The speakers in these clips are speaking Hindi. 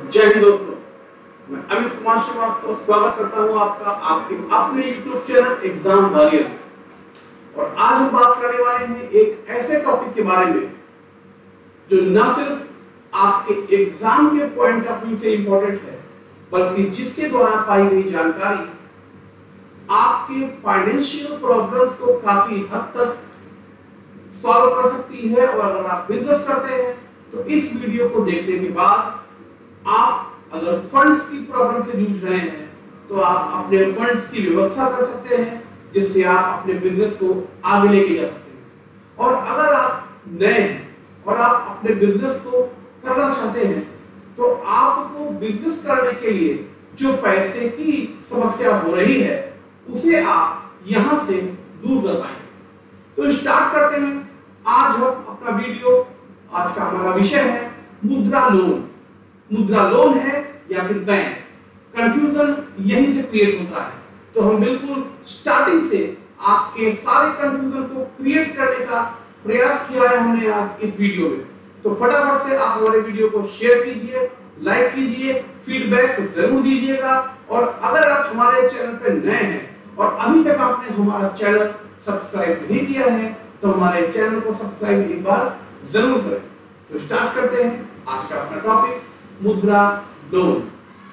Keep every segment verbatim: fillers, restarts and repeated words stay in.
जय हिंद दोस्तों, मैं अमित कुमार श्रीवास्तव स्वागत करता हूं आपका आपके अपने यूट्यूब चैनल एग्जाम वॉरियर में। और आज हम बात करने वाले हैं एक ऐसे टॉपिक के बारे में जो न सिर्फ आपके एग्जाम के पॉइंट ऑफ व्यू से इंपॉर्टेंट है, बल्कि जिसके द्वारा पाई गई जानकारी आपके फाइनेंशियल प्रॉब्लम्स को काफी हद तक सॉल्व कर सकती है। और अगर आप बिजनेस करते हैं तो इस वीडियो को देखने के बाद आप अगर फंड्स की प्रॉब्लम से जूझ रहे हैं तो आप अपने फंड्स की व्यवस्था कर सकते हैं, जिससे आप अपने बिजनेस को आगे लेके जा सकते हैं। और अगर आप नए हैं और आप अपने बिजनेस को करना चाहते हैं तो आपको बिजनेस करने के लिए जो पैसे की समस्या हो रही है उसे आप यहां से दूर कर पाएंगे। तो स्टार्ट करते हैं। आज हम अपना वीडियो, आज का हमारा विषय है मुद्रा लोन। मुद्रा लोन है या फिर बैंक, कंफ्यूजन यहीं से क्रिएट होता है। तो हम बिल्कुल स्टार्टिंग से आपके सारे कंफ्यूजन को क्रिएट करने का प्रयास किया है हमने आज इस वीडियो में। तो फटाफट से आप हमारे वीडियो को शेयर कीजिए, लाइक कीजिए, फीडबैक जरूर दीजिएगा। और अगर आप हमारे चैनल पर नए हैं और अभी तक आपने हमारा चैनल सब्सक्राइब नहीं किया है तो हमारे चैनल को सब्सक्राइब एक बार जरूर करें। तो स्टार्ट करते हैं आज का अपना टॉपिक, मुद्रा लोन।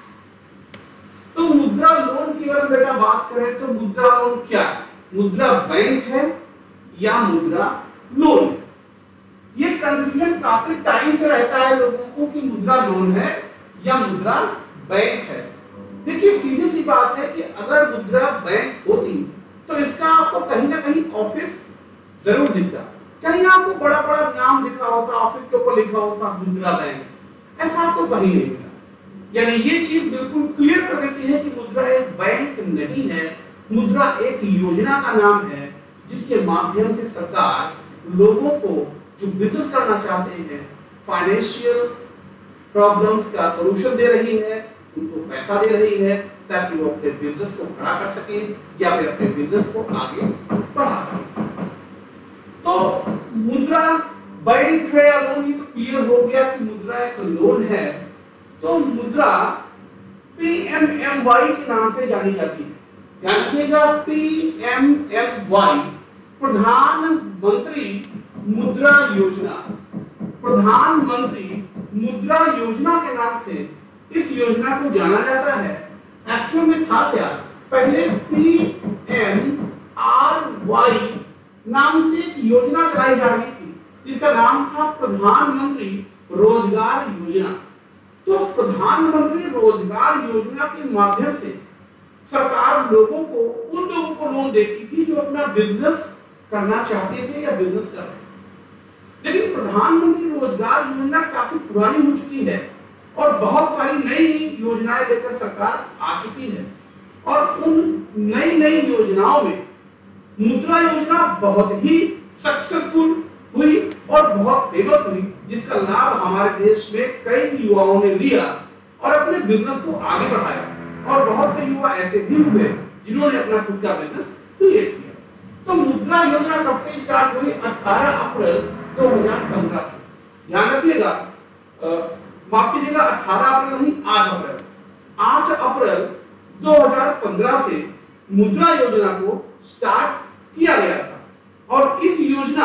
तो मुद्रा लोन की अगर बेटा बात करें तो मुद्रा लोन क्या है? मुद्रा बैंक है या मुद्रा लोन है? ये कंफ्यूजन काफी टाइम से रहता है लोगों को कि मुद्रा लोन है या मुद्रा बैंक है। देखिए, सीधी सी बात है कि अगर मुद्रा बैंक होती तो इसका आपको कहीं ना कहीं ऑफिस जरूर दिखता, कहीं आपको बड़ा बड़ा नाम लिखा होता, ऑफिस के ऊपर लिखा होता मुद्रा बैंक। ऐसा आपको कहीं नहीं मिला। यानी ये चीज बिल्कुल क्लियर कर देती है कि मुद्रा एक बैंक नहीं है, मुद्रा एक योजना का नाम है जिसके माध्यम से सरकार लोगों को जो बिजनेस करना चाहते हैं, फाइनेंशियल प्रॉब्लम्स का सॉल्यूशन दे रही है, उनको पैसा दे रही है ताकि वो अपने बिजनेस को खड़ा कर सके या फिर अपने बिजनेस को आगे बढ़ा सके। तो मुद्रा बैंक है या लोन, ये तो क्लियर हो गया कि मुद्रा एक लोन है। तो मुद्रा पीएमएमवाई के नाम से जानी जाती है। ध्यान रखिएगा, पीएमएमवाई प्रधानमंत्री मुद्रा योजना, प्रधानमंत्री मुद्रा योजना के नाम से इस योजना को जाना जाता है। एक्चुअल में था क्या? पहले पीएमआरवाई नाम से एक योजना चलाई जा रही थी जिसका नाम था प्रधानमंत्री रोजगार योजना। तो प्रधानमंत्री रोजगार योजना के माध्यम से सरकार लोगों को, उन लोगों को लोन देती थी जो अपना बिजनेस करना चाहते थे या बिजनेस कर रहे थे। लेकिन प्रधानमंत्री रोजगार योजना काफी पुरानी हो चुकी है और बहुत सारी नई योजनाएं लेकर सरकार आ चुकी है। और उन नई नई योजनाओं में मुद्रा योजना बहुत ही सक्सेसफुल हुई और बहुत फेमस हुई, जिसका लाभ हमारे देश में कई युवाओं ने लिया और अपने बिजनेस को आगे बढ़ाया। और बहुत से युवा ऐसे भी हुए जिन्होंने अपना खुद का बिजनेस क्रिएट किया। तो मुद्रा योजना कब से स्टार्ट हुई? अठारह अप्रैल दो हज़ार पंद्रह से। ध्यान रखिएगा, माफ कीजिएगा, अठारह अप्रैल नहीं, आठ अप्रैल आठ अप्रैल दो हज़ार पंद्रह से मुद्रा योजना को स्टार्ट किया गया था। और इस योजना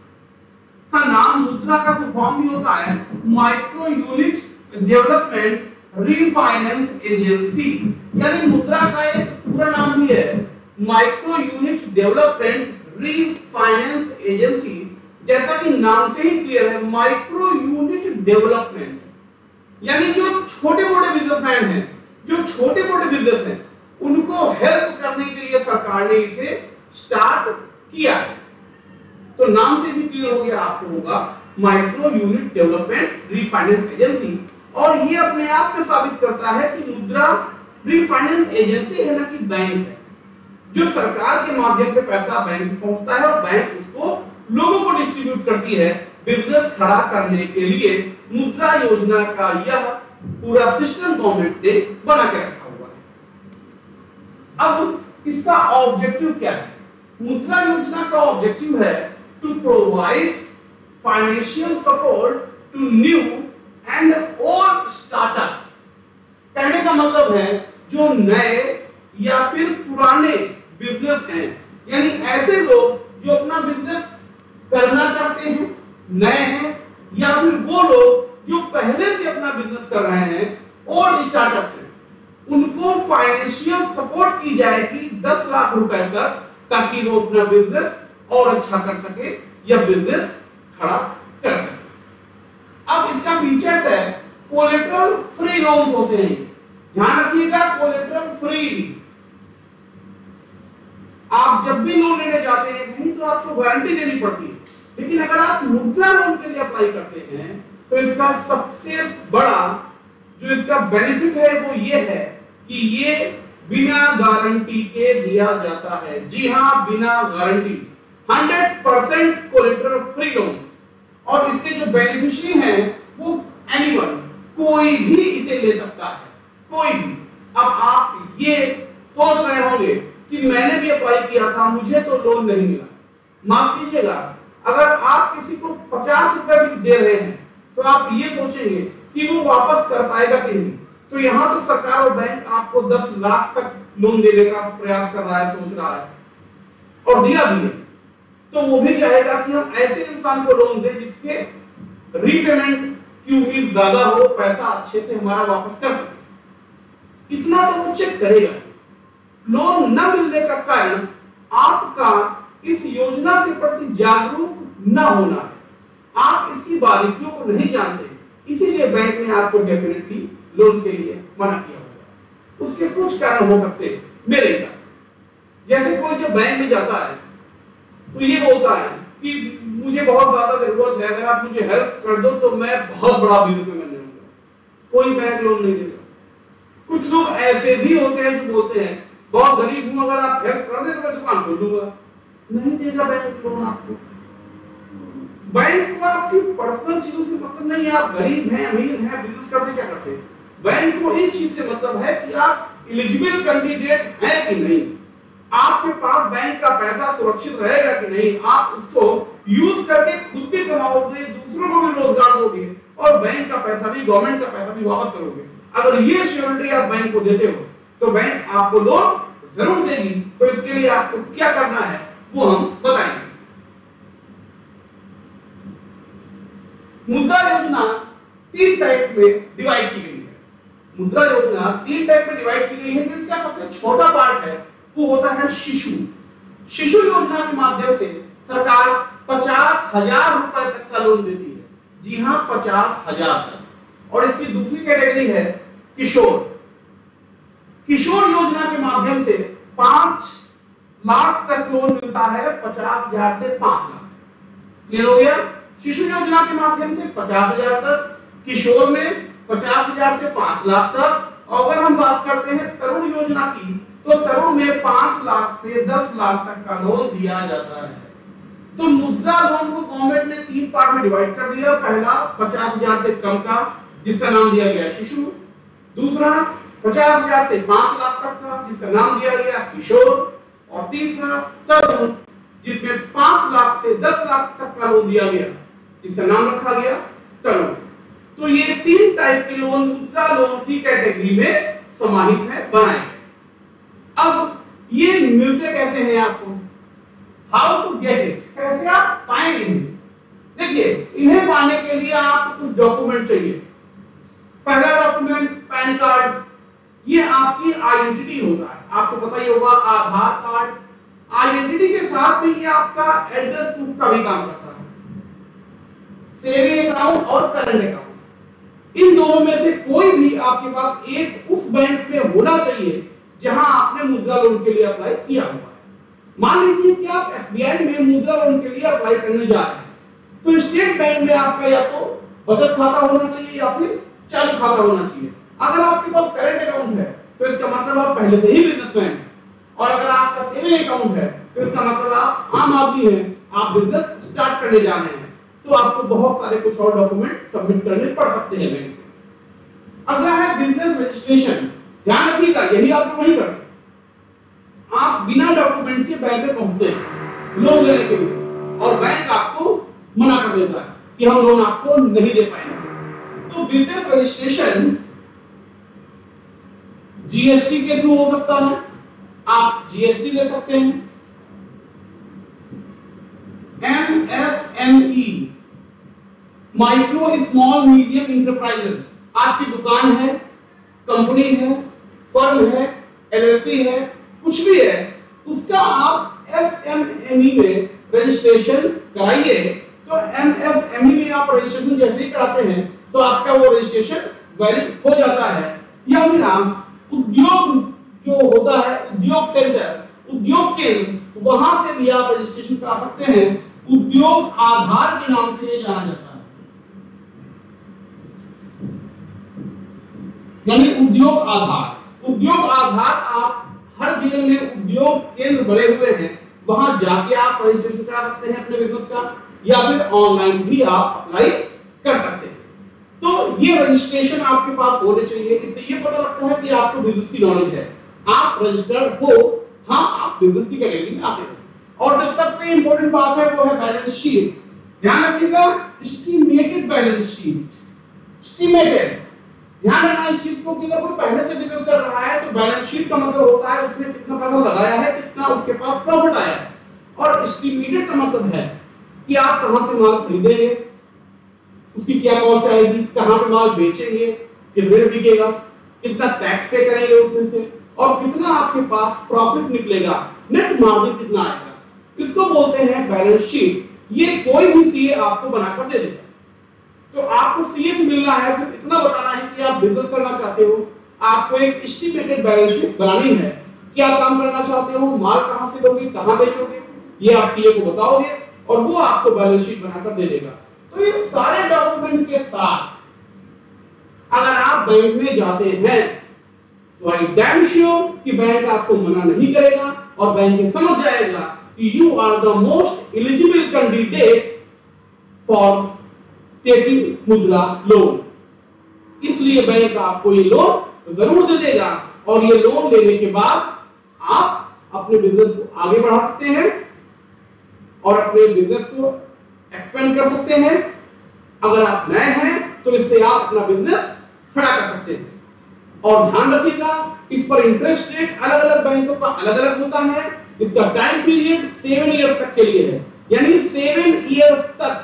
का नाम, मुद्रा का फुल फॉर्म भी होता है micro unit development refinance agency. यानी मुद्रा का एक पूरा नाम भी है micro unit development refinance agency. जैसा कि नाम से ही क्लियर है, माइक्रो यूनिट डेवलपमेंट, यानी जो छोटे मोटे बिजनेसमैन हैं, जो छोटे मोटे बिजनेस हैं, उनको हेल्प करने के लिए सरकार ने इसे स्टार्ट किया है। तो नाम से भी क्लियर हो गया आपको होगा, micro unit development refinance agency. और ये अपने आप में साबित करता है कि मुद्रा रीफाइनेंस एजेंसी है ना कि बैंक है, जो सरकार के माध्यम से पैसा बैंक में पहुंचता है और बैंक उसको लोगों को डिस्ट्रीब्यूट करती है बिजनेस खड़ा करने के लिए। मुद्रा योजना का यह पूरा सिस्टम गवर्नमेंट ने बना के रखा हुआ है। अब इसका ऑब्जेक्टिव क्या है? मुद्रा योजना का ऑब्जेक्टिव है to provide financial support to new and old startups जो नए या फिर पुराने बिजनेस हैं, यानी ऐसे लोग जो अपना बिजनेस करना चाहते हैं, नए हैं, या फिर वो लोग जो पहले से अपना बिजनेस कर रहे हैं और स्टार्टअप से, उनको फाइनेंशियल सपोर्ट की जाएगी दस लाख रुपए तक, ताकि वो अपना बिजनेस और अच्छा कर सके या बिजनेस खड़ा कर सके। अब इसका फीचर्स है कोलेटरल फ्री लोन होते हैं। ध्यान रखिएगा, कोलेटरल फ्री। आप जब भी लोन लेने जाते हैं कहीं तो आपको गारंटी देनी पड़ती है, लेकिन अगर आप मुद्रा लोन के लिए अप्लाई करते हैं तो इसका सबसे बड़ा जो इसका बेनिफिट है वो ये है कि ये बिना गारंटी के दिया जाता है। जी हां, बिना guarantee, hundred percent collateral free loan. और इसके जो बेनिफिशियरी हैं वो एनीवन, कोई भी इसे ले सकता है, कोई भी। अब आप ये सोच रहे होंगे कि मैंने भी अप्लाई किया था, मुझे तो लोन नहीं मिला। माफ कीजिएगा, अगर आप किसी को पचास रुपए भी दे रहे हैं तो आप ये सोचेंगे कि वो वापस कर पाएगा कि नहीं। तो यहां तो सरकार और बैंक आपको दस लाख तक लोन देने का प्रयास कर रहा है, सोच रहा है, और दिया भी है। तो वो भी चाहेगा कि हम ऐसे इंसान को लोन दें जिसके रीपेमेंट की उम्मीद ज्यादा हो, पैसा अच्छे से हमारा वापस कर सके। इतना तो वो चेक करेगा। लोन न मिलने का कारण आपका इस योजना के प्रति जागरूक न होना है, आप इसकी बारीकियों को नहीं जानते, इसीलिए बैंक ने आपको डेफिनेटली लोन के लिए मना किया होगा। उसके कुछ कारण हो सकते हैं मेरे हिसाब से। जैसे कोई जो बैंक में जाता है तो ये बोलता है कि मुझे बहुत ज्यादा जरूरत है, अगर आप मुझे हेल्प कर दो तो मैं बहुत बड़ा बिजनेसमैन बन जाऊंगा। कोई बैंक लोन नहीं देगा। कुछ लोग ऐसे भी होते हैं जो बोलते हैं बहुत गरीब हूं, अगर आप हेल्प कर दे तो मैं दुकान खोल दूंगा। नहीं देगा बैंक लोन आपको। बैंक को आपकी पर्सनल चीजों से मतलब नहीं, आप गरीब हैं, अमीर हैं, बिजनेस करते क्या करते हैं। बैंक को इस चीज से मतलब है कि आप एलिजिबल कैंडिडेट हैं कि नहीं, आपके पास बैंक का पैसा सुरक्षित रहेगा कि नहीं, आप उसको यूज करके खुद भी कमाओगे, दूसरों को भी रोजगार दोगे और बैंक का पैसा भी, गवर्नमेंट का पैसा भी वापस करोगे। अगर ये श्योरिटी आप बैंक को देते हो तो बैंक आपको लोन जरूर देगी। तो इसके लिए आपको क्या करना है वो हम बताएंगे। मुद्रा योजना तीन टाइप में डिवाइड की गई है। मुद्रा योजना तीन टाइप में डिवाइड की गई है। इसका सबसे छोटा पार्ट है वो होता है शिशु। शिशु योजना के माध्यम से सरकार पचास हजार रुपए तक का लोन देती है। जी हां, पचास हजार तक। और इसकी दूसरी कैटेगरी है किशोर। किशोर योजना के माध्यम से पांच लाख तक लोन मिलता है, पचास हजार से पांच लाख। क्लियर हो गया? शिशु योजना के माध्यम से पचास हजार तक, किशोर में पचास हजार से पांच लाख तक। और अगर हम बात करते हैं तरुण योजना की तो तरुण में पांच लाख से दस लाख तक का लोन दिया जाता है। तो मुद्रा लोन को गवर्नमेंट ने तीन पार्ट में डिवाइड कर दिया। पहला पचास हजार से कम का, जिसका नाम दिया गया शिशु। दूसरा पचास हजार से पांच लाख तक का, जिसका नाम दिया गया किशोर। और तीसरा तरुण, जिसमें पांच लाख से दस लाख तक का लोन दिया गया, जिसका नाम रखा गया तरुण। तो ये तीन टाइप के लोन मुद्रा लोन की कैटेगरी में समाहित है, बनाए गए। अब ये मिलते कैसे हैं आपको? हाउ टू गेट इट, कैसे आप पाएंगे? देखिए, इन्हें पाने के लिए आपको कुछ डॉक्यूमेंट चाहिए। पहला डॉक्यूमेंट पैन कार्ड। ये आपकी आइडेंटिटी होता है, आपको पता ही होगा, आधार कार्ड। आइडेंटिटी के साथ में ये आपका एड्रेस प्रूफ का भी काम करता है। सेविंग अकाउंट और करंट अकाउंट, इन दोनों में से कोई भी आपके पास एक उस बैंक में होना चाहिए जहां आपने मुद्रा लोन के लिए अप्लाई किया हुआ है। मान लीजिए कि आप एसबीआई में मुद्रा लोन के लिए अप्लाई करने जा रहे हैं, तो स्टेट बैंक में आपका या तो बचत खाता होना चाहिए या फिर चालू खाता होना चाहिए। अगर आपके पास करंट अकाउंट है तो इसका मतलब आप पहले से ही बिजनेसमैन हैं, और अगर आपका सेविंग अकाउंट है तो इसका मतलब आप आम आदमी हैं, आप बिजनेस स्टार्ट करने जा रहे हैं। तो आपको बहुत सारे कुछ और डॉक्यूमेंट सबमिट करने पड़ सकते हैं बैंक में। अगला है बिजनेस रजिस्ट्रेशन। ध्यान रखिएगा, यही आप लोग नहीं करते। आप बिना डॉक्यूमेंट के बैंक में पहुंचते हैं लोन लेने के लिए, और बैंक आपको मना कर देता है कि हम लोन आपको नहीं दे पाएंगे। तो बिजनेस रजिस्ट्रेशन जीएसटी के थ्रू हो सकता है, आप जीएसटी ले सकते हैं। MSME, micro small medium enterprises, आपकी दुकान है, कंपनी है, फर्म है, एलएलपी है, कुछ भी है, उसका आप एसएमएमई में रजिस्ट्रेशन कराइए। तो एमएसएमई में आप रजिस्ट्रेशन जैसे ही कराते हैं तो आपका वो रजिस्ट्रेशन वैलिड हो जाता है। या फिर आप उद्योग जो होता है, उद्योग सेंटर, उद्योग केंद्र, वहां से भी आप रजिस्ट्रेशन करा सकते हैं। उद्योग आधार के नाम से ये जाना जाता है, यानी उद्योग आधार। उद्योग आधार आप हर जिले में उद्योग केंद्र बने हुए हैं, वहां जाके आप रजिस्ट्रेशन करा सकते हैं अपने बिजनेस का, या फिर ऑनलाइन भी आप अप्लाई कर सकते हैं। तो ये रजिस्ट्रेशन आपके पास होने चाहिए। इससे ये पता लगता है कि आपको बिजनेस की नॉलेज है, आप रजिस्टर्ड हो, हाँ आप बिजनेस की कैटेगरी में आते हैं। और जो सबसे इंपॉर्टेंट बात है वो है बैलेंस शीट। ध्यान रखिएगा, एस्टिमेटेड बैलेंस शीट, एस्टिमेटेड। ध्यान रखना इस चीज को कि अगर कोई पहले से बिजनेस कर रहा है तो बैलेंस शीट का मतलब होता है उसने कितना पैसा लगाया है, कितना उसके पास प्रॉफिट आया है। और एस्टिमेटेड का मतलब है कि आप कहां से माल खरीदेंगे, उसकी क्या कॉस्ट आएगी, कहां पे माल बेचेंगे, कितने में बिकेगा, कितना टैक्स पे करेंगे उसमें से, और कितना आपके पास प्रॉफिट निकलेगा, नेट मार्जिन कितना आएगा। इसको बोलते हैं बैलेंस शीट। ये कोई भी सीए आपको बनाकर दे देगा। तो आपको सीए से मिलना है, सिर्फ इतना बताना है कि आप बिजनेस करना चाहते हो, आपको एक एस्टिमेटेड बैलेंस शीट बनानी है, क्या काम करना चाहते हो, माल कहां से लोगे, कहां बेचोगे, ये आप सीए को बताओगे और वो आपको बैलेंस शीट बनाकर दे देगा। तो ये सारे डॉक्यूमेंट के साथ अगर आप बैंक में जाते हैं तो आई डैम श्योर कि बैंक आपको मना नहीं करेगा और बैंक ये समझ जाएगा कि you are the most eligible candidate for taking Mudra loan. इसलिए बैंक आपको ये लोन जरूर दे देगा और ये लोन लेने के बाद आप अपने बिजनेस को आगे बढ़ा सकते हैं और अपने बिजनेस को एक्सपेंड कर सकते हैं। अगर आप नए हैं तो इससे आप अपना बिजनेस खड़ा कर सकते हैं। और ध्यान रखिएगा, इस पर इंटरेस्ट रेट अलग अलग बैंकों का अलग अलग होता है। इसका टाइम पीरियड सेवन इयर्स तक के लिए है, यानी सेवन इयर्स तक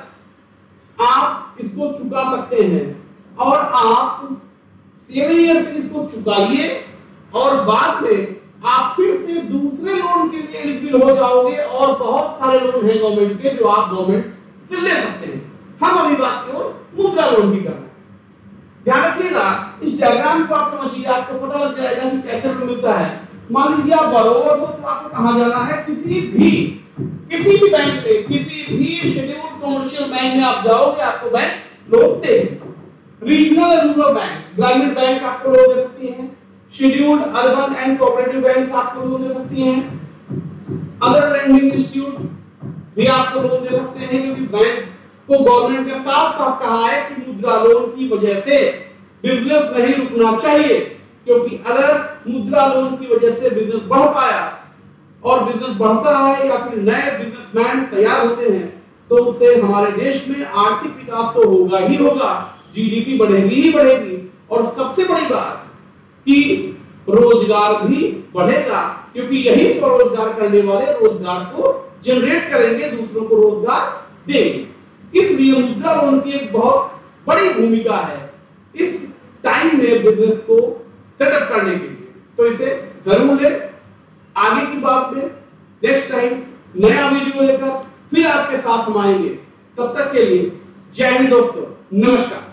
आप इसको चुका सकते हैं। और आप सेवन इयर्स इसको चुकाइए और बाद में आप फिर से दूसरे लोन के लिए एलिजिबल हो जाओगे। और बहुत सारे लोन हैं गवर्नमेंट के जो आप गवर्नमेंट से ले सकते हैं। हम अभी बात केवल मुद्रा लोन की कर रहे हैं। ध्यान रखिएगा, इस डायग्राम को आप समझिए, आपको पता लग जाएगा कि कैसे लोन मिलता है। मान लीजिए आप बरोबर हो तो आपको कहां जाना है, किसी भी किसी भी बैंक में, किसी भी शेड्यूल्ड कमर्शियल बैंक में आप जाओगे, आपको बैंक लोन देगा। रीजनल रूरल बैंक, ग्रामीण बैंक आपको लोन दे सकती हैं। Scheduled urban and cooperative banks आपको लोन दे सकती हैं। अदर लेंडिंग इंस्टीट्यूट भी आपको लोन दे सकते हैं, क्योंकि बैंक को गवर्नमेंट ने साफ साफ कहा है कि मुद्रा लोन की वजह से बिजनेस नहीं रुकना चाहिए। क्योंकि अगर मुद्रा लोन की वजह से बिजनेस बढ़ पाया और बिजनेस बढ़ता है या फिर नए बिजनेसमैन तैयार होते हैं तो उससे हमारे देश में आर्थिक विकास तो होगा ही होगा, जीडीपी बढ़ेगी ही बढ़ेगी। और सबसे बड़ी बात कि रोजगार भी बढ़ेगा, क्योंकि यही स्वरोजगार करने वाले रोजगार को जनरेट करेंगे, दूसरों को रोजगार देंगे। इसलिए मुद्रा लोन की एक बहुत बड़ी भूमिका है इस टाइम में बिजनेस को सेटअप करने के लिए। तो इसे जरूर ले। आगे की बात में नेक्स्ट टाइम नया वीडियो लेकर फिर आपके साथ हम आएंगे। तब तक के लिए जय हिंद दोस्तों, नमस्कार।